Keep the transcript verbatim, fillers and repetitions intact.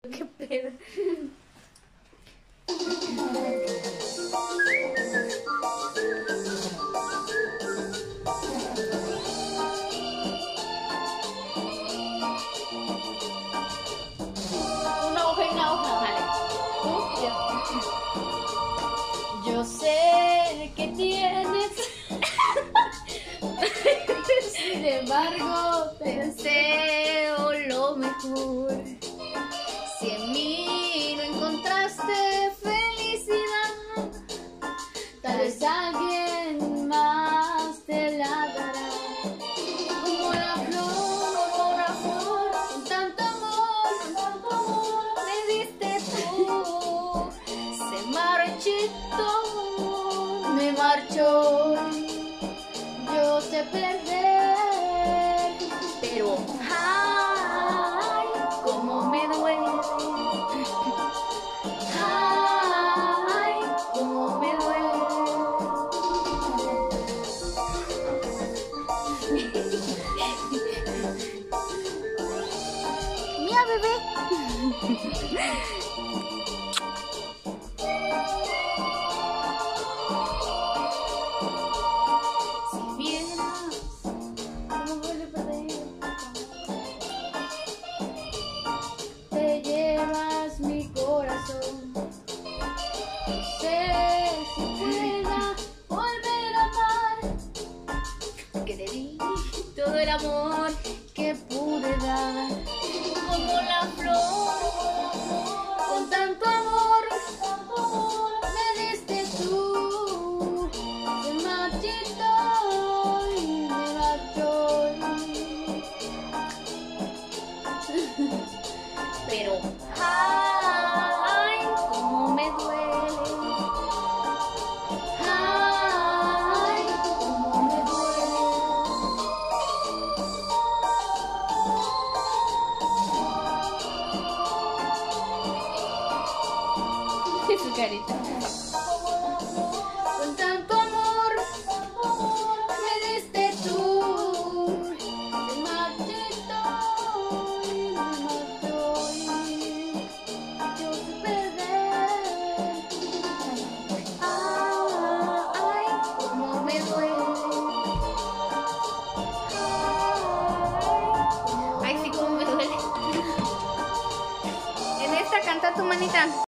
¿Qué pedo? Una hoja y una hoja, vale. ¿Tú? Yo. Yo sé que tienes. Sin embargo, te deseo lo mejor. Si en mí no encontraste felicidad, tal vez alguien más te la dará. Como la flor, como la flor, con tanto amor, con tanto amor me diste tú. Se marchito, me marchó. Yo sé perder, pero ay, cómo me duele. Ay, cómo me duele. Mira, bebé. Te llevas mi corazón. No sé si pueda volver a amar, que te di todo el amor que pude dar. Como la flor, con tanto amor, me diste tú. Se marchitó y me marchó. Pero ay, cómo me duele. Ay, cómo me duele. Su carita. Con tanto amor me diste tú. Se marchitó y me marchó y yo sé perder. Ay, cómo me duele. Ay, sí, cómo me duele. En esta canta tu manita.